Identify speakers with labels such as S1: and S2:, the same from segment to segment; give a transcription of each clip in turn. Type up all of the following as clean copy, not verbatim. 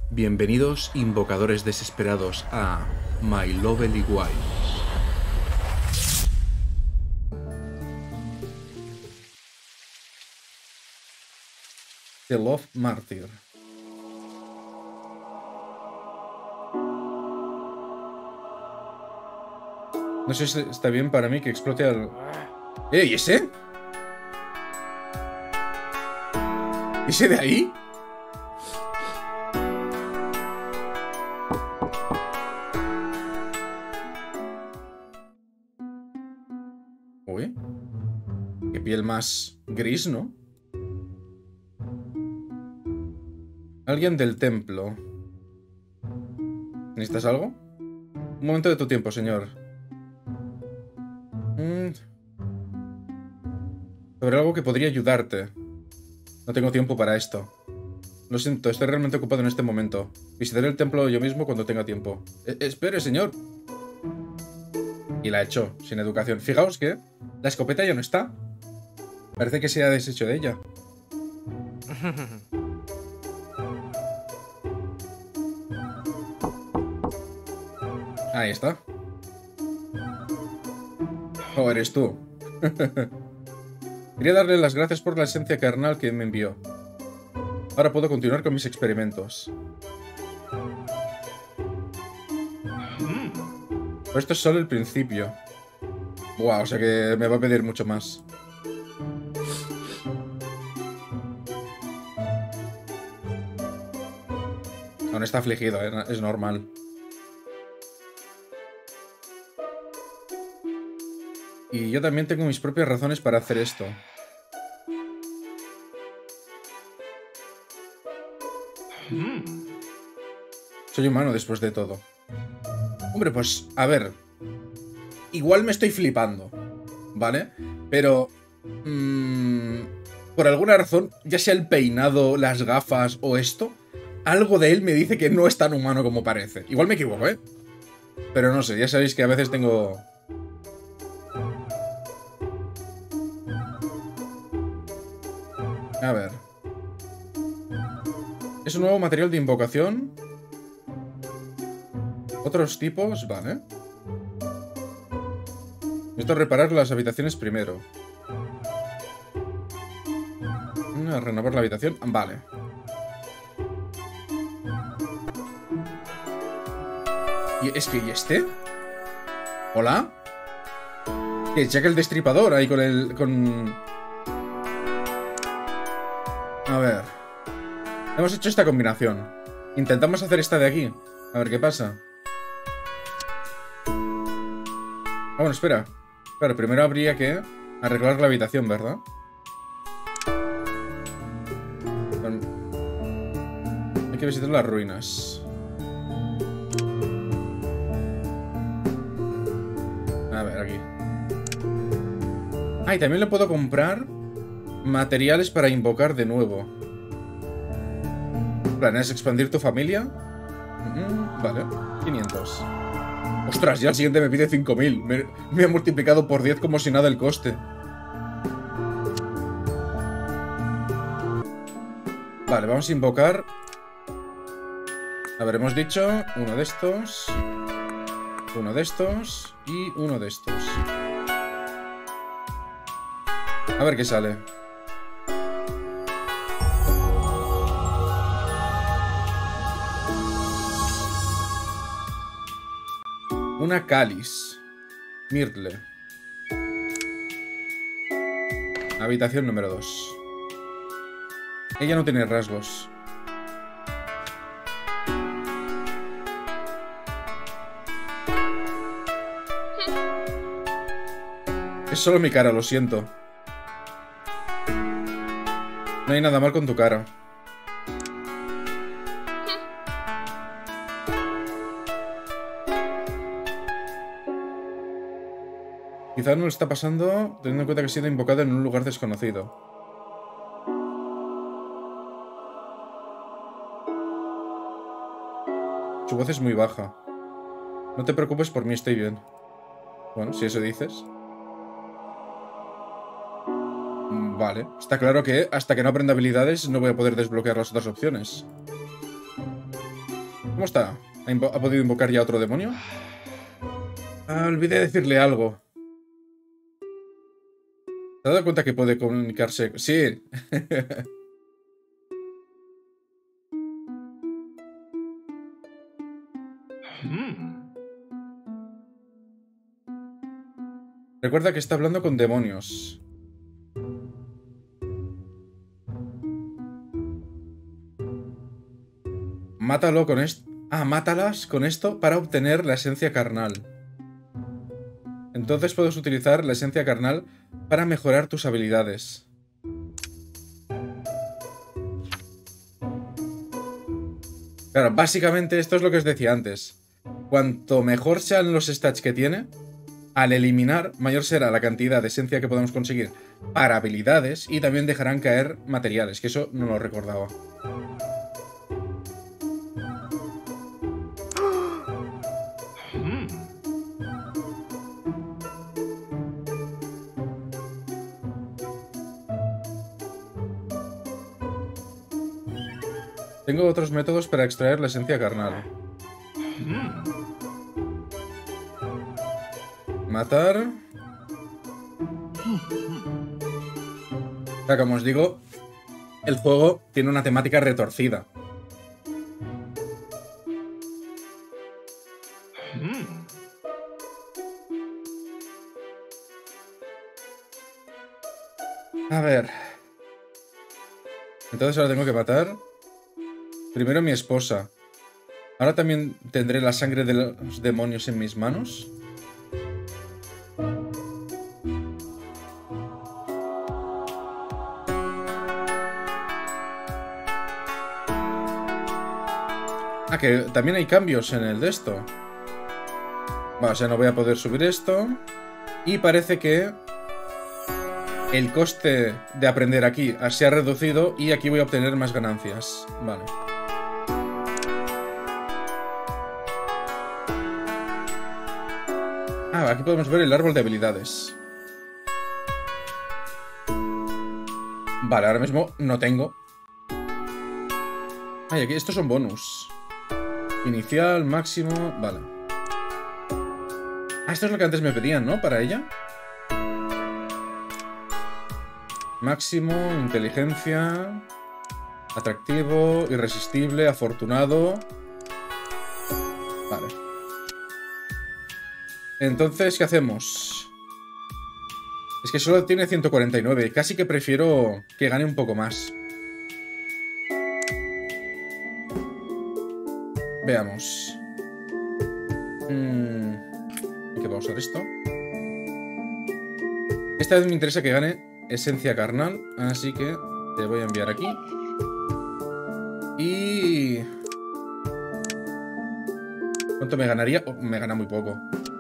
S1: Bienvenidos, invocadores desesperados, a My Lovely Wife. The Love Martyr. No sé si está bien para mí que explote al... ¿Y ese? ¿Ese de ahí? Uy. Qué piel más gris, ¿no? Alguien del templo. ¿Necesitas algo? Un momento de tu tiempo, señor. Sobre algo que podría ayudarte. No tengo tiempo para esto. Lo siento, estoy realmente ocupado en este momento. Visitaré el templo yo mismo cuando tenga tiempo. Espere, señor. Y la echó, sin educación. Fijaos que la escopeta ya no está. Parece que se ha deshecho de ella. Ahí está. Oh, eres tú. Quería darle las gracias por la esencia carnal que me envió. Ahora puedo continuar con mis experimentos. Pero esto es solo el principio. Buah, o sea que me va a pedir mucho más. Aún está afligido, es normal. Y yo también tengo mis propias razones para hacer esto. Soy humano después de todo. Hombre, pues, a ver. Igual me estoy flipando, ¿vale? Pero... por alguna razón, ya sea el peinado, las gafas o esto, algo de él me dice que no es tan humano como parece. Igual me equivoco, ¿eh? Pero no sé, ya sabéis que a veces tengo... A ver. Es un nuevo material de invocación. Otros tipos, vale. Necesito reparar las habitaciones primero. Renovar la habitación, vale. Y es que, ¿y este? ¿Hola? Que Jack el Destripador ahí con el... A ver. Hemos hecho esta combinación. Intentamos hacer esta de aquí. A ver qué pasa. Ah, bueno, espera. Claro, primero habría que arreglar la habitación, ¿verdad? Hay que visitar las ruinas. A ver, aquí. Ah, y también le puedo comprar materiales para invocar de nuevo. ¿Planeas expandir tu familia? Vale, 500. Ostras, ya el siguiente me pide 5000. Me ha multiplicado por 10 como si nada el coste. Vale, vamos a invocar. A ver, hemos dicho uno de estos. Uno de estos. Y uno de estos. A ver qué sale. Una cáliz. Myrtle. Habitación número 2. Ella no tiene rasgos. Es solo mi cara, lo siento. No hay nada mal con tu cara. Quizás no lo está pasando teniendo en cuenta que ha sido invocado en un lugar desconocido. Su voz es muy baja. No te preocupes por mí, estoy bien. Bueno, si eso dices. Vale. Está claro que hasta que no aprenda habilidades no voy a poder desbloquear las otras opciones. ¿Cómo está? ¿Ha podido invocar ya otro demonio? Ah, olvidé decirle algo. ¿Te has dado cuenta que puede comunicarse? Sí. Recuerda que está hablando con demonios. Mátalo con esto. Ah, mátalas con esto para obtener la esencia carnal. Entonces puedes utilizar la esencia carnal para mejorar tus habilidades. Claro, básicamente esto es lo que os decía antes. Cuanto mejor sean los stats que tiene, al eliminar, mayor será la cantidad de esencia que podemos conseguir para habilidades y también dejarán caer materiales, que eso no lo recordaba. Tengo otros métodos para extraer la esencia carnal. Matar. O sea, como os digo, el juego tiene una temática retorcida. A ver. Entonces ahora tengo que matar. Primero mi esposa. Ahora también tendré la sangre de los demonios en mis manos. Ah, que también hay cambios en el de esto. Vale, o sea, no voy a poder subir esto. Y parece que el coste de aprender aquí se ha reducido y aquí voy a obtener más ganancias. Vale. Ah, aquí podemos ver el árbol de habilidades. Vale, ahora mismo no tengo. Ay, aquí estos son bonus. Inicial, máximo... Vale. Ah, esto es lo que antes me pedían, ¿no? Para ella. Máximo, inteligencia... Atractivo, irresistible, afortunado... Vale. Entonces, ¿qué hacemos? Es que solo tiene 149. Casi que prefiero que gane un poco más. Veamos. Hay que pausar esto. Esta vez me interesa que gane esencia carnal. Así que te voy a enviar aquí. Y... ¿cuánto me ganaría? Oh, me gana muy poco.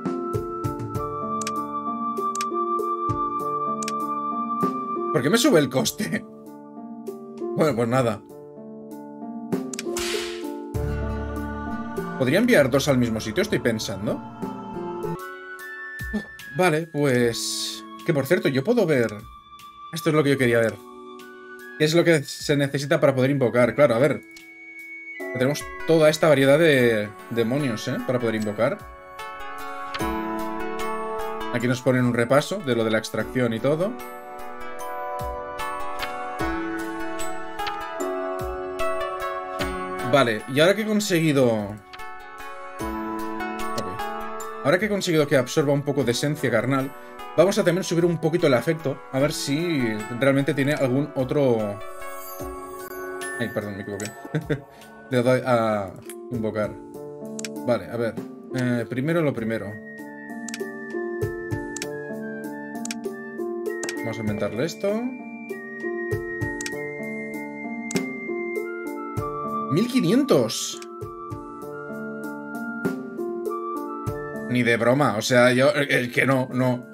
S1: ¿Por qué me sube el coste? Bueno, pues nada. ¿Podría enviar dos al mismo sitio? Estoy pensando. Vale, pues... que por cierto, yo puedo ver... Esto es lo que yo quería ver. ¿Qué es lo que se necesita para poder invocar? Claro, a ver. Tenemos toda esta variedad de demonios, ¿eh? Para poder invocar. Aquí nos ponen un repaso de lo de la extracción y todo. Vale, y ahora que he conseguido... Ahora que he conseguido que absorba un poco de esencia carnal, vamos a también subir un poquito el afecto, a ver si realmente tiene algún otro... Ay, perdón, me equivoqué. Le doy a invocar. Vale, a ver. Primero lo primero. Vamos a aumentarle esto. 1500. Ni de broma, o sea, yo... El que no.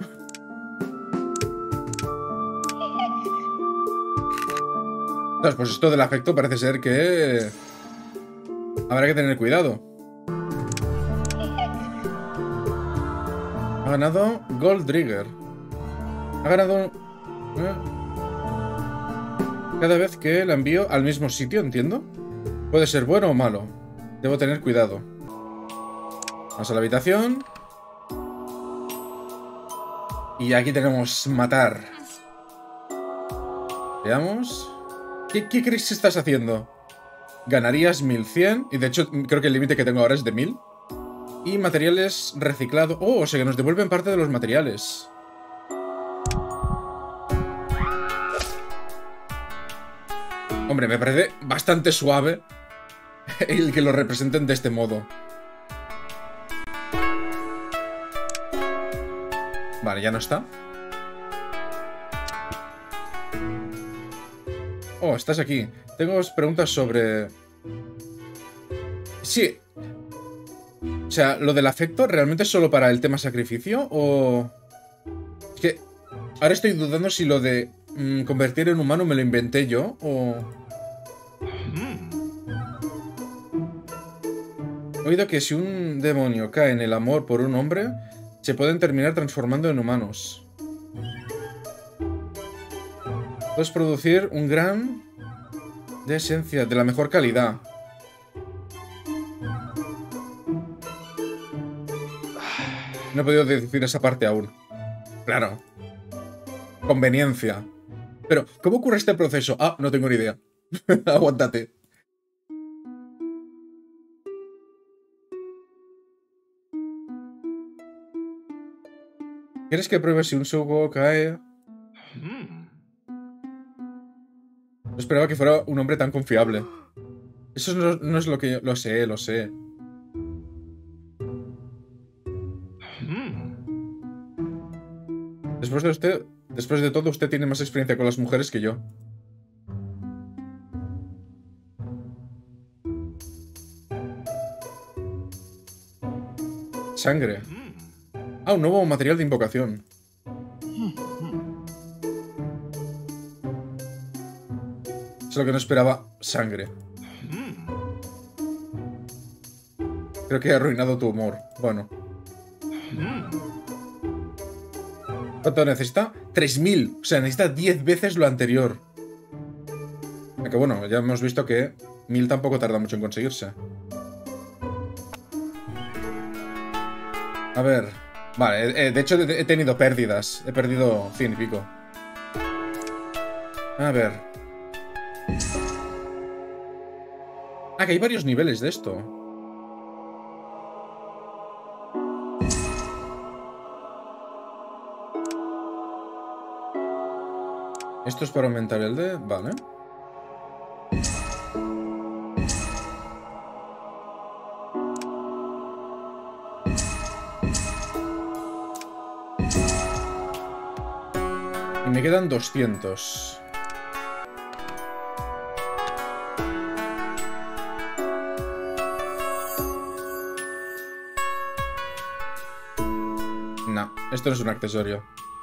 S1: Pues esto del afecto parece ser que... habrá que tener cuidado. Ha ganado Gold Trigger. Ha ganado... cada vez que la envío al mismo sitio, entiendo. Puede ser bueno o malo. Debo tener cuidado. Vamos a la habitación. Y aquí tenemos matar. Veamos. ¿Qué crees que estás haciendo? Ganarías 1100. Y de hecho creo que el límite que tengo ahora es de 1000. Y materiales reciclados. Oh, o sea que nos devuelven parte de los materiales. Hombre, me parece bastante suave el que lo representen de este modo. Vale, ya no está. Oh, estás aquí. Tengo preguntas sobre... Sí. O sea, ¿lo del afecto realmente es solo para el tema sacrificio? ¿O...? Es que ahora estoy dudando si lo de convertir en humano me lo inventé yo, o... He oído que si un demonio cae en el amor por un hombre, se pueden terminar transformando en humanos. Puedes producir un gran de esencia de la mejor calidad. No he podido decir esa parte aún. Claro. Conveniencia. Pero, ¿cómo ocurre este proceso? Ah, no tengo ni idea. Aguántate. ¿Quieres que pruebe si un Sugo cae? No esperaba que fuera un hombre tan confiable. Eso no es lo que yo... Lo sé, lo sé. Después de todo, usted tiene más experiencia con las mujeres que yo. Sangre. Ah, un nuevo material de invocación. Es lo que no esperaba. Sangre. Creo que he arruinado tu humor. Bueno. ¿Cuánto necesita? 3000. O sea, necesita 10 veces lo anterior. Aunque bueno, ya hemos visto que 1000 tampoco tarda mucho en conseguirse. A ver. Vale, de hecho he tenido pérdidas. He perdido 100 y pico. A ver. Ah, que hay varios niveles de esto. Esto es para aumentar el de... Vale. Y me quedan 200. No, esto no es un accesorio.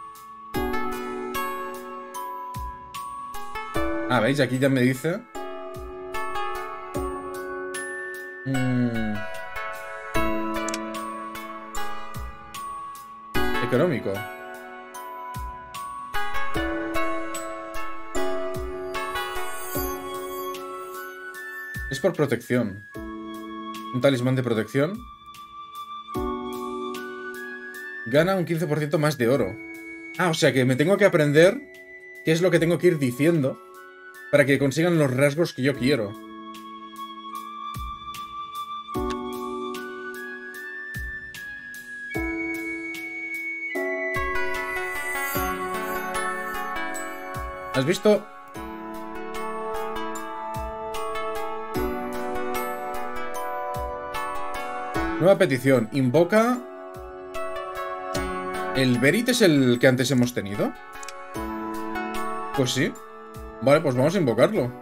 S1: Ah, ¿veis? Aquí ya me dice... Económico. Es por protección. Un talismán de protección. Gana un 15% más de oro. Ah, o sea que me tengo que aprender qué es lo que tengo que ir diciendo para que consigan los rasgos que yo quiero. ¿Has visto? Nueva petición. Invoca... ¿El Berit es el que antes hemos tenido? Pues sí. Vale, pues vamos a invocarlo.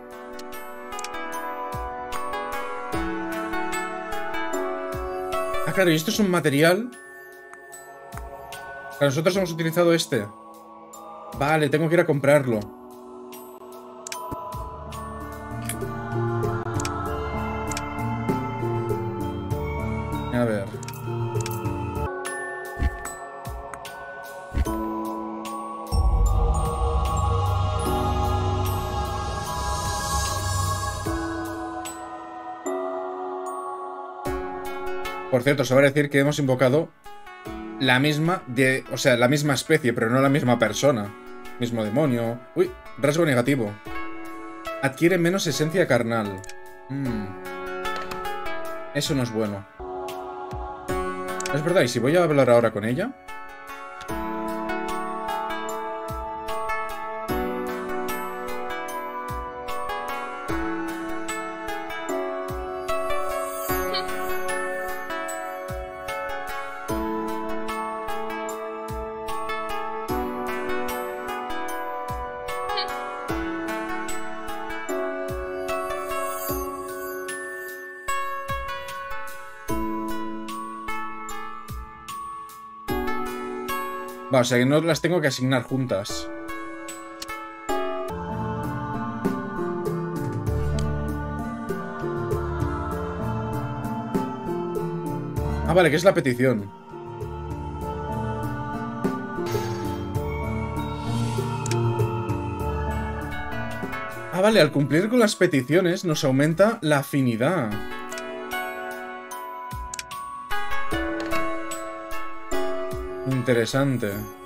S1: Ah, claro, y esto es un material... Claro, nosotros hemos utilizado este. Vale, tengo que ir a comprarlo. A ver. Por cierto, se va a decir que hemos invocado la misma o sea, la misma especie, pero no la misma persona. Mismo demonio. Uy, rasgo negativo. Adquiere menos esencia carnal. Eso no es bueno. Es verdad, ¿y si voy a hablar ahora con ella? Va, o sea que no las tengo que asignar juntas. Ah, vale, que es la petición. Ah, vale, al cumplir con las peticiones nos aumenta la afinidad. Interesante.